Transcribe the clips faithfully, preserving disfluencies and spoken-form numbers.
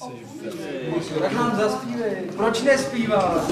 Tak nám zaspívej. Proč nespíváš?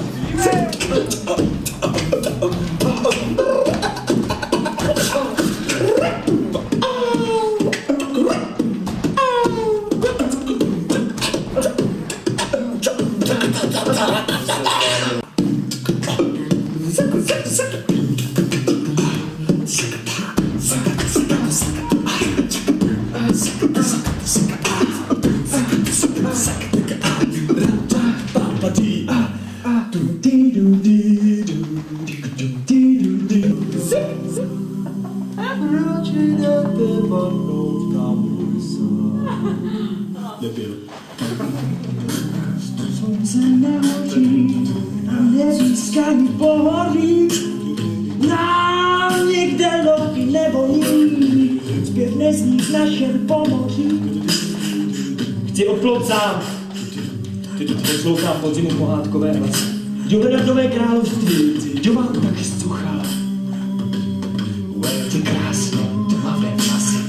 Slunce nehodí a nezískaný pohodlí, nám někde loky nevolí, zpěv nezní v našem pomoří. Chci odplout sám, poslouchám podzimu pohádkové hlasy, jdu hledat nové království, jdu vám taky suchá. Ty krásné tmavé vlasy.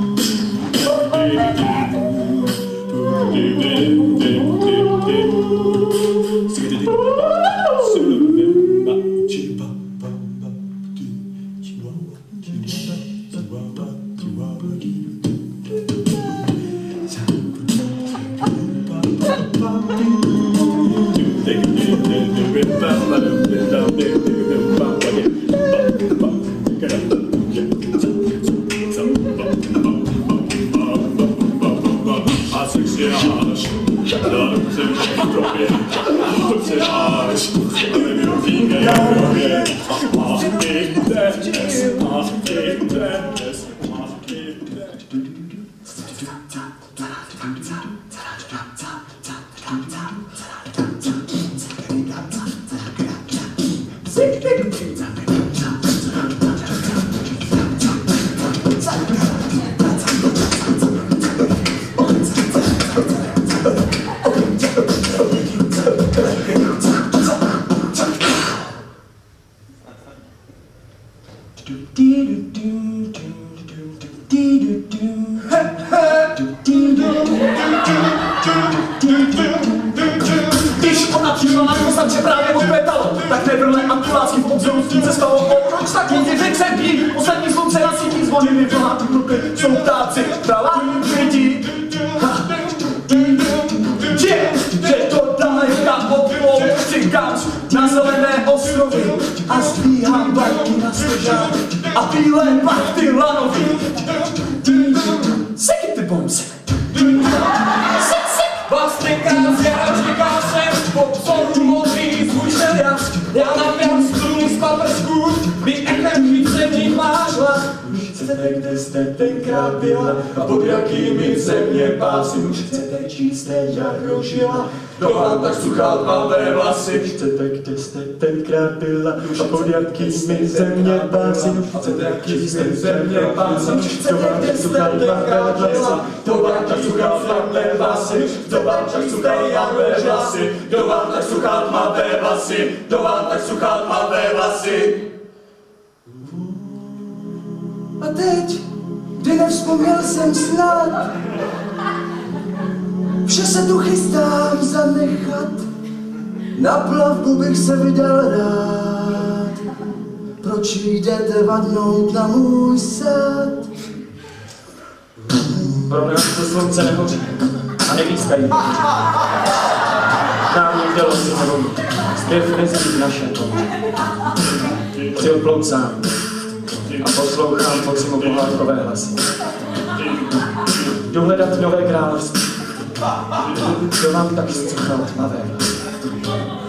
Když ona přišla na kosan, že právě odpětalo, tak nebrle antilásky v obzoru s tím se stalo. Proč tak lidi řekl se pí, ostatní slunce na sítí zvony mi vyhlá ty kluky, jsou ptáci, prava, lidi. Že, že to daleka obou cikáč na zelené ostrovy a zbíhám vlajky na stožán a bílé plachty lanový. Seky ty bombs. Vlastně krásně říká jsem, po psoru modrý svůj šeliak. Já napěl strunu z paprsků, my echem více v nich máš hlas. Chcete, kde jste tenkrát byla a pod jakými země pásy. Chcete čisté jaro žila, do vám tak suchá tmavé vlasy. Chcete, kde jste tenkrát byla a pod jakými země pásy. Chcete čisté země pásy. Do vám tak suchá tmavé vlasy. Do vám tak suchá tmavé vlasy. Do vám tak suchá tmavé vlasy. Do vám tak suchá tmavé vlasy. Do vám tak suchá tmavé vlasy. A teď, kdy nevzpomněl jsem snad, vše se tu chystám zanechat, na plavbu bych se vydal rád. Proč jdete vadnout na můj sad? Pro nás to slunce nehoří a nevýstají. Nám někde losy nevolí, zpěv nezní v našem pomoří. Chci odplout sám a poslouchám podzimu pohádkové hlasy. Jdu hledat nové království, kdo vám taky zcuchal tmavé vlasy.